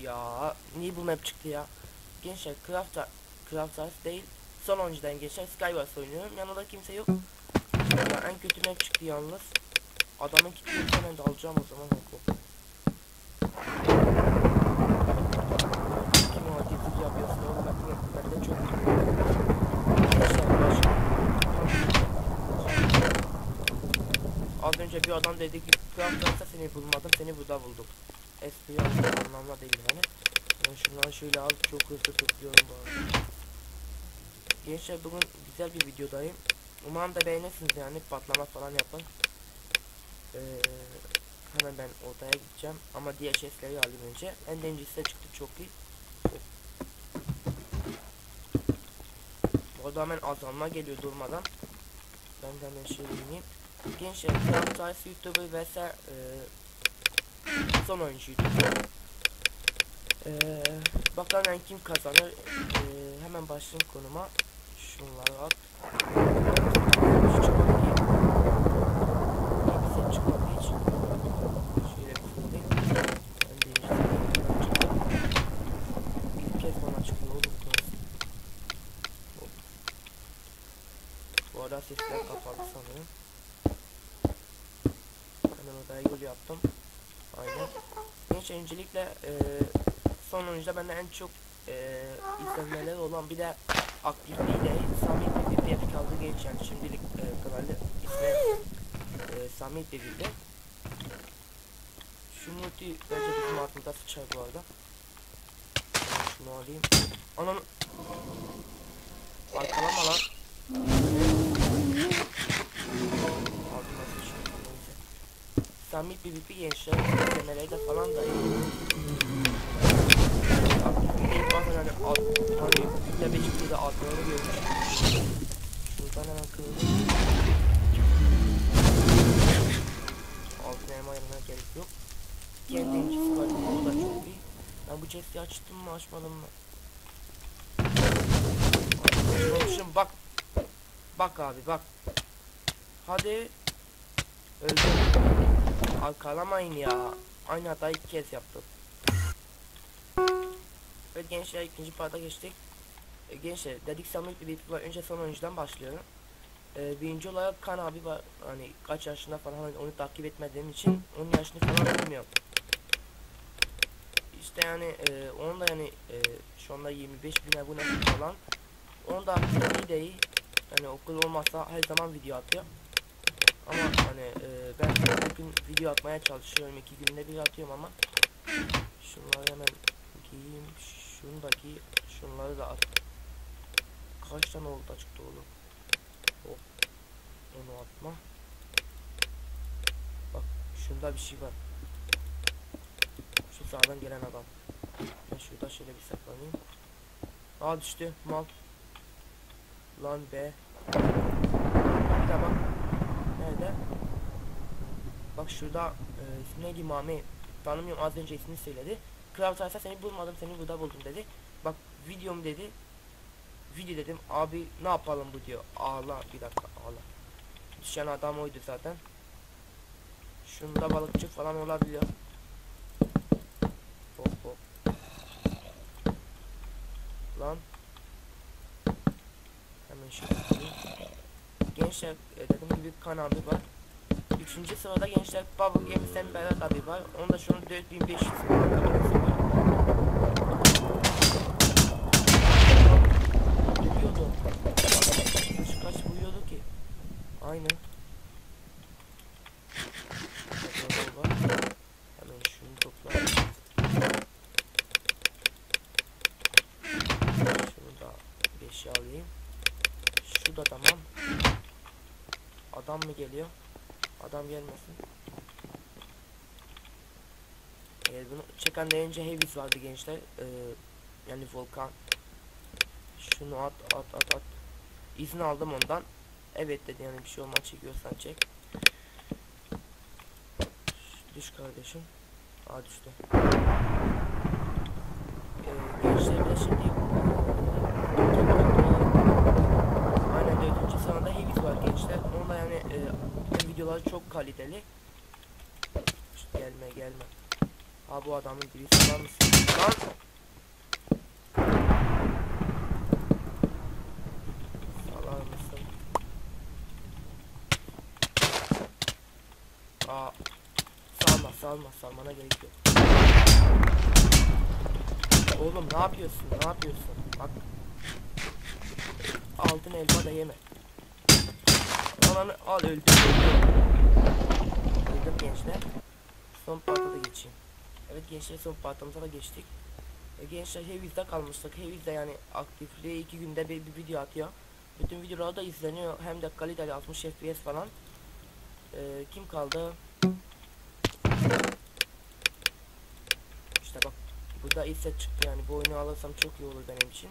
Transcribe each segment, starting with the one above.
Ya niye bu map çıktı ya? Gençler Craft değil. Son oyuncudan gençler Skywars oynuyorum. Yanında kimse yok. Ya en kötü map çıktı yalnız. Adamın kitini hemen de alacağım o zaman. Kim o hareketlik yapıyorsun oğlum? Ben de çok az önce bir adam dedi ki Craft'ta seni bulmadım, seni burada buldum. Espri anlamda değil yani. Ben şunları şöyle al, çok hızlı topluyorum bu arada. Gençler bugün güzel bir videodayım. Umarım da beğenirsiniz yani, patlama falan yapın. Hemen ben odaya gideceğim ama diğer chestleri alayım önce. Endengisi de çıktı, çok iyi. Bu arada hemen azalma geliyor durmadan. Ben de hemen şey ineyim. Gençler Craft YouTuber vs son oyuncu YouTuber. Bakalım yani kim kazanır. Hemen başlayayım konuma. Şunları at. Hiç çıkmadı ki. Bize çıkmadı hiç. Şöyle bir fırlayayım. Ben de ilk kez bana çıkıyor oğlum. Bu arada sesler kapalı sanırım. Hemen odaya yol yaptım. Aynen. Genç öncelikle son oyuncuda bende en çok izlenmeleri olan bir de aktifliğiyle Samit bir kaldı genç yani şimdilik kanalı ismi Samit Devir'de. Şu multi bence bizim altında sıçar bu arada. Şunu alayım. Anam. Arkalama lan. Samit bir gençler izlemeleri de falan da iyi. Aktifliği bazen hani yüzde 5'te de adlarını görmüş. Şuradan hemen kırılır. Altın elma yanına gerek yok. Kendi incisi var, bu da çok iyi. Ben bu chest'i açtım mı açmadım mı? Açmamışım, bak. Bak abi bak. Hadi. Öldüm. Arkalamayın ya. Aynı hatayı 2 kez yaptım. Evet gençler, ikinci parta geçtik. Gençler dedik Samit bir videolar, önce son oyuncudan başlıyorum. Birinci olarak Kan abi var. Hani kaç yaşında falan, hani onu takip etmediğim için onun yaşını falan bilmiyorum. İşte yani onun da yani şu anda 25.000 abone falan. Onun da iyi de iyi. Yani okul olmazsa her zaman video atıyor. Ama hani ben bugün video atmaya çalışıyorum, 2 günde bir atıyorum ama şunları hemen giyeyim, şunu da giy, şunları da at. Kaç tane oldu açıkta oğlum? Hop, onu atma. Bak şunda bir şey var. Şu sağdan gelen adam. Ben şurada şöyle bir saklanayım. Aa düştü mal. Lan be. Bir de bak. Nerede? Bak şurada ismi neydi, Mami? Tanımıyorum, az önce ismini söyledi. Craft seni bulmadım, seni burada buldum dedi. Bak videom dedi. Video dedim, abi ne yapalım bu diyor. Ağla bir dakika, ağla. Düşen adam oydu zaten. Şunda balıkçı falan olabiliyor. Hop hop. Lan. Hemen şöyle. Gençler dediğim gibi Kan abi var. 3. sırada gençler Bubble Games'ten Berat abi var. Onda şu an 4500 abonesi var. Vuruyordu. Kaç vuruyordu ki? Aynen. Hemen şunu topla. Şunu da 5'e alayım. Şu da tamam. Adam mı geliyor? Adam gelmesin. Bunu çeken de önce Heavis vardı gençler. Yani Volkan. Şunu at. İzin aldım ondan. Evet dedi, yani bir şey olmaz, çekiyorsan çek. Düş kardeşim. Aa düştü. Gençler de şimdi aynen 4. sırada Heavis var gençler. Onunla yani videoları çok kaliteli. Gelme. Ha bu adamın birisi var mısın? Lan. Salar mısın? Aa. Salmana gerek yok. Oğlum ne yapıyorsun? Bak. Altın elma da yeme. Ananı al, öldüm. Öldüm gençler. Son parta da geçeyim. Evet gençler, son partamıza da geçtik. Gençler Heavy'de kalmıştık. Heavy'de yani aktifliği 2 günde bir video atıyor. Bütün videolar da izleniyor. Hem de kaliteli 60 FPS falan. Kim kaldı? İşte bak. Burada iyi set çıktı yani. Bu oyunu alırsam çok iyi olur benim için.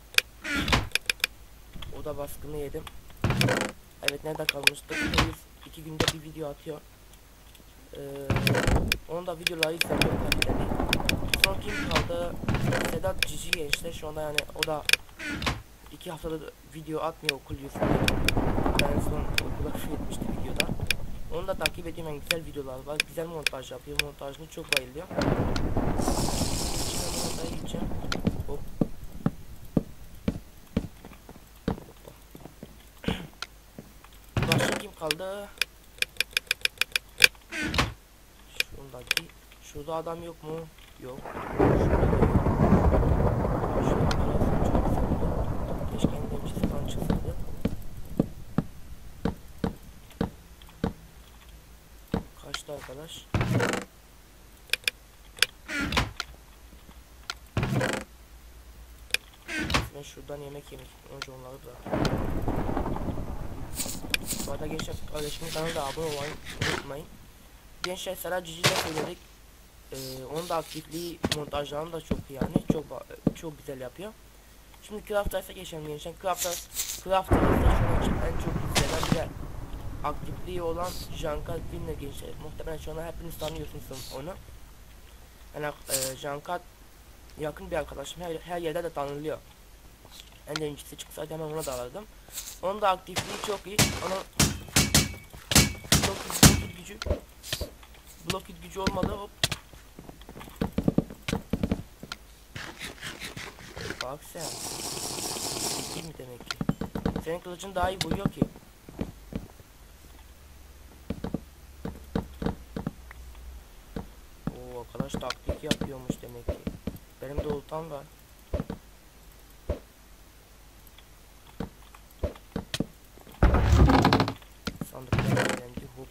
O da baskını yedim. Evet, nerede kalmıştık? Heavy 2 günde bir video atıyor. Onun da videoları izleniyor kaliteli. Son kim kaldı? Sedat Cici gençler şu anda yani, o da 2 haftadır video atmıyor okul yüzünden. Ben son okula küfür etmişti videoda. Onu da takip ediyorum, yani güzel videolar var. Güzel montaj yapıyor. Montajını çok bayılıyor. Şimdi montajı gideceğim. Hop. Başka kim kaldı? Şundaki. Şurada adam yok mu? Yok. Keşke endemcisi falan çıksaydı. Kaçtı arkadaş. Ben şuradan yemek yemek. Önce onları da. Bu arada gençler, kardeşimin kanalına abone olmayı unutmayın. Gençler Serhat Cici'de söyledik. Onun da aktifliği, montajlarını da çok iyi yani. Çok güzel yapıyor. Şimdi Crafters'a geçelim gençler. Crafters'da şu an için en çok izlenen bir aktifliği olan Jankat Winner gençler. Muhtemelen şu an hepiniz tanıyorsunuz onu. Yani Jankat yakın bir arkadaşım, her yerde de tanınıyor. En de öncesi çıksaydı hemen ona da alırdım. Onun da aktifliği çok iyi. Onun blok gücü olmadı, hop. Bak sen. İyi mi demek ki? Senin kılıcın daha iyi vuruyor ki. Oo, arkadaş taktik yapıyormuş demek ki. Benim de oltam var. Sandıklar önemli, hop.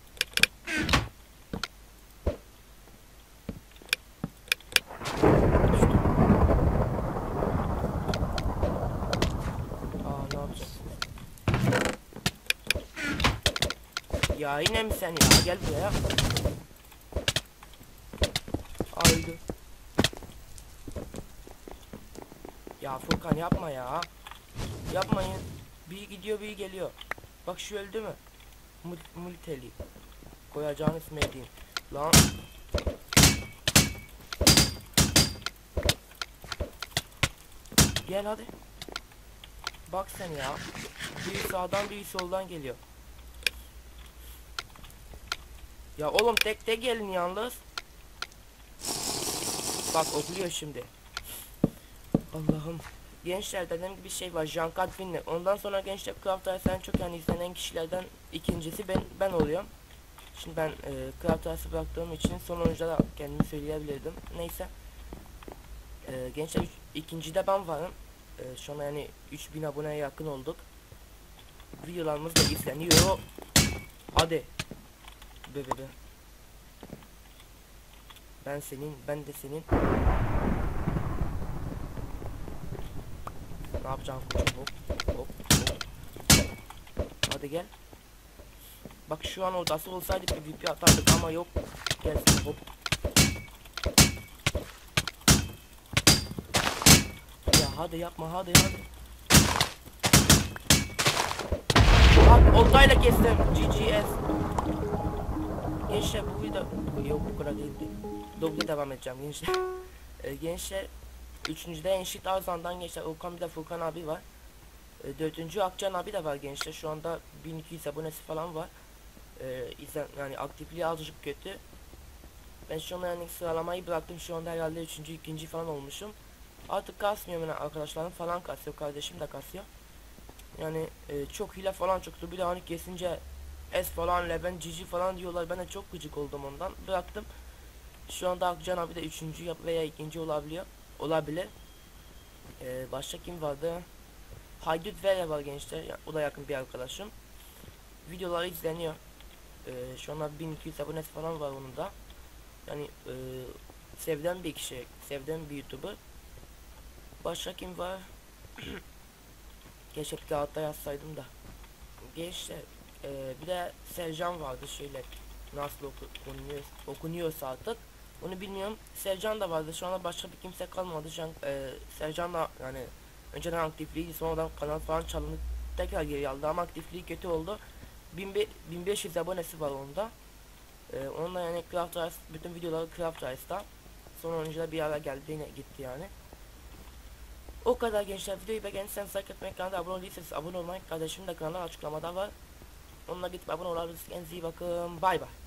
Ya yine mi sen ya? Gel buraya. Öldü. Ya Furkan yapma ya. Yapmayın. Bir gidiyor bir geliyor. Bak şu öldü mü? Multeli. Koyacağın ismi edeyim. Lan. Gel hadi. Bak sen ya. Biri sağdan biri soldan geliyor. Ya oğlum tek gelin yalnız. Bak okluyor şimdi. Allah'ım. Gençler dediğim gibi bir şey var. Jankat Winner. Ondan sonra gençler Crafters'ın çok yani izlenen kişilerden ikincisi ben oluyorum. Şimdi ben Crafters'ı bıraktığım için sonuncuda da kendimi söyleyebilirdim. Neyse. Gençler ikincide ben varım. Şu an yani 3000 aboneye yakın olduk. Videolarımız da izleniyor. Hadi. Be. Ben de senin. Ne yapacağım koçum, hop. Hadi gel. Bak şu an odası olsaydı bir VP atardık ama yok. Gelsin, hop. Ya hadi yapma, hadi. Bak oltayla kestim. GGS. Gençler bu video yok, bu kadar değildi. Dobla devam edeceğim gençler. Gençler 3.'de Enşit Arzan'dan gençler Okan, bir de Furkan abi var. 4. Akcan abi de var gençler. Şu anda 1200 abonesi falan var. Yani aktifliği azıcık kötü. Ben şu anda yani sıralamayı bıraktım. Şu anda herhalde 3. 2. falan olmuşum. Artık kasmıyorum yani, arkadaşlarım falan kasıyor. Kardeşim de kasıyor. Yani çok hile falan çıktı. Bir de hani kesince S falan, Leben, Cici falan diyorlar. Ben de çok gıcık oldum ondan. Bıraktım. Şu anda Akcan abi de 3. veya 2. olabiliyor. Olabilir. Başka kim vardı? Haydut Vere var gençler. Yani, o da yakın bir arkadaşım. Videoları izleniyor. Şu anda 1200 abonesi falan var onun da. Yani sevden bir kişi, sevden bir YouTuber. Başka kim var? Keşke bir kağıtta yazsaydım da. Gençler, bir de Sercan vardı, şöyle nasıl okunuyorsa artık. Onu bilmiyorum. Sercan da vardı. Şu anda başka bir kimse kalmadı. Şu an Sercan da yani önceden aktifliğiydi. Sonradan kanal falan çalındı. Tekrar geri aldı ama aktifliği kötü oldu. 1500 abonesi var onda. Onunla yani Craft Rice, bütün videoları Craft Rice'da. Son oyuncuda bir ara geldi, yine gitti yani. O kadar gençler, videoyu beğendiyseniz like etmeyi, kanala abone değilseniz abone olmayı, kardeşim de kanalda açıklamada var. Onunla gidip abone olabilirsiniz. Kendinize iyi bakın. Bay bay.